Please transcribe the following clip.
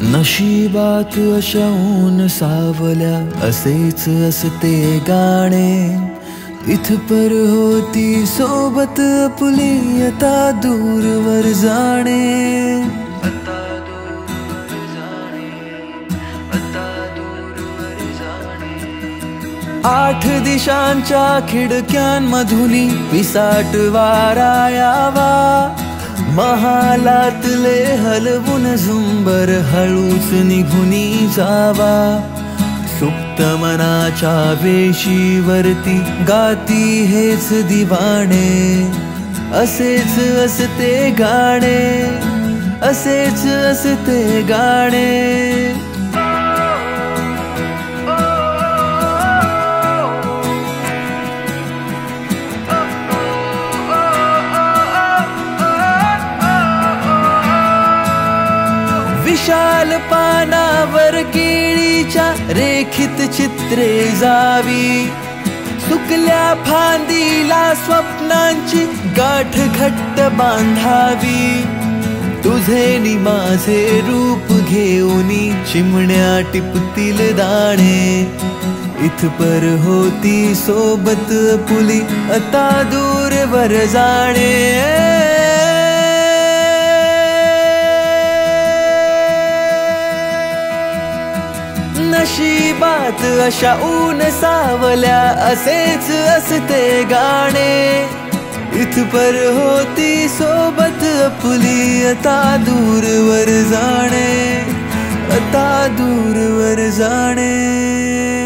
नशिबात अशा ऊन सावल्या असेच असते गाणे, इथपर होती सोबत आपुली आता दूरवर जाणे. आठ दिशांच्या खिडक्यांमधुनी पिसाट वारा यावा, महालातले हलवून झुंबर हळूच निघुनी जावा. सुप्त मनाच्या वेशीवरती गाती हेच दिवाणे, असेच असते गाणे, असेच असते गाणे. विशाल पानावर केळीच्या रेखित चित्रे जावी, सुकल्या फांदीला स्वप्नांची गाठ घट्ट बांधावी. तुझे नि माझे रूप घेऊनी चिमण्या टिपतील दाणे, इथपर होती सोबत आपुली आता दूरवर जाणे. नशिबात अशा ऊन सावल्या असेच असते गाणे, इथपर होती सोबत आपुली आता दूरवर जाणे, आता दूरवर जाणे.